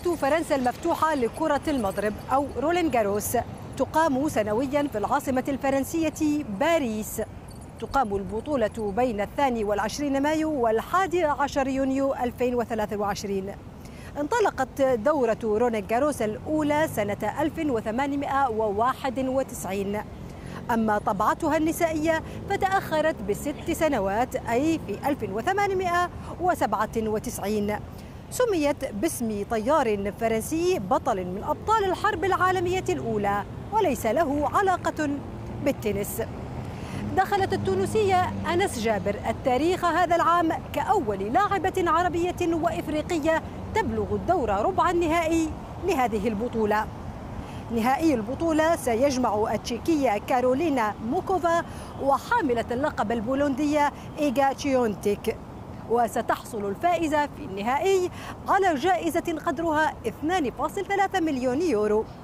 بطولة فرنسا المفتوحة لكرة المضرب أو رولان جاروس تقام سنويا في العاصمة الفرنسية باريس. تقام البطولة بين 22 مايو وال11 يونيو 2023. انطلقت دورة رولان جاروس الأولى سنة 1891، أما طبعتها النسائية فتأخرت ب6 سنوات، أي في 1897. سميت باسم طيار فرنسي بطل من أبطال الحرب العالمية الأولى وليس له علاقة بالتنس. دخلت التونسية أنس جابر التاريخ هذا العام كأول لاعبة عربية وإفريقية تبلغ الدور ربع النهائي لهذه البطولة. نهائي البطولة سيجمع التشيكية كارولينا موكوفا وحاملة اللقب البولندية إيغا تشيونتيك، وستحصل الفائزة في النهائي على جائزة قدرها 2.3 مليون يورو.